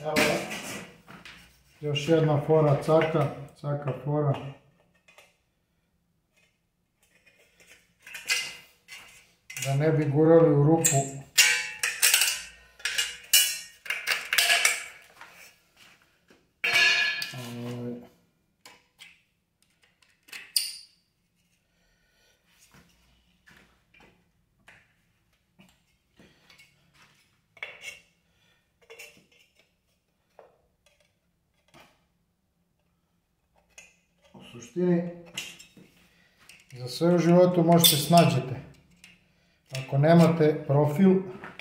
Evo još jedna fora caka fora. Da ne bi gurali u rupu. U suštini, za sve u životu možete snađete. Ako nemate profil,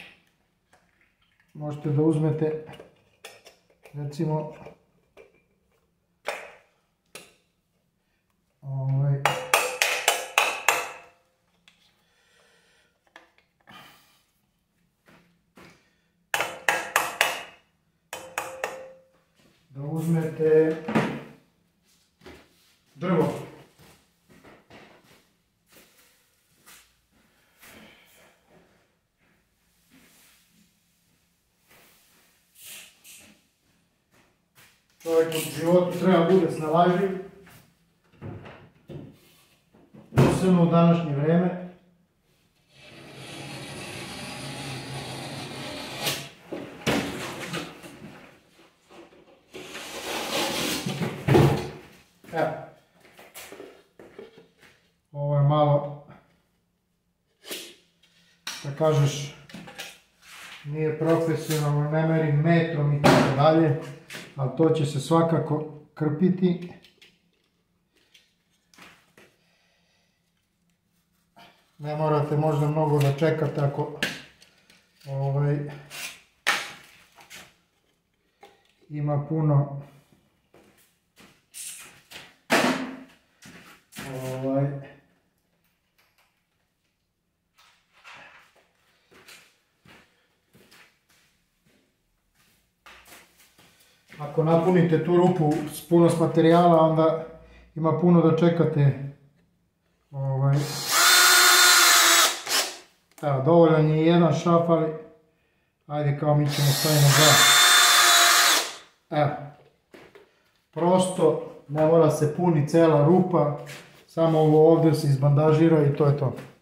možete da uzmete, recimo, da uzmete drvo. Čovjek u životu treba bude snalažljiv, posebno u današnje vreme. Evo, ovo je malo, da kažeš, nije profesionalno, ne merim metrom i tako dalje, ali to će se svakako krpiti. Ne morate možda mnogo da čekate ako ima puno ako napunite tu rupu s puno s materijala, onda ima puno da čekate. Evo, dovoljan je jedan šraf, ali ajde kao mi ćemo staviti na dva. Evo, prosto, ne mora se puni cela rupa, samo ovo ovdje se izbandažira i to je to.